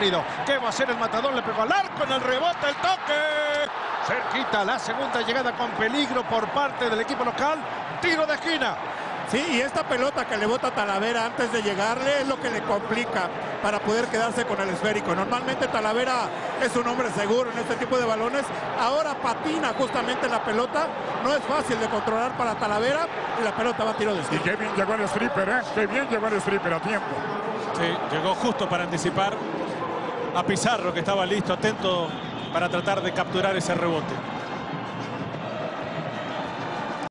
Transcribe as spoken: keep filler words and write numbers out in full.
¿Qué va a hacer el matador? Le pegó al arco, en el rebote, el toque. Cerquita la segunda llegada con peligro por parte del equipo local. Tiro de esquina. Sí, y esta pelota que le bota Talavera antes de llegarle es lo que le complica para poder quedarse con el esférico. Normalmente Talavera es un hombre seguro en este tipo de balones. Ahora patina justamente la pelota. No es fácil de controlar para Talavera y la pelota va a tiro de esquina. Y qué bien llegó el stripper, ¿eh? Qué bien llegó el stripper a tiempo. Sí, llegó justo para anticipar a Pizarro, que estaba listo, atento para tratar de capturar ese rebote.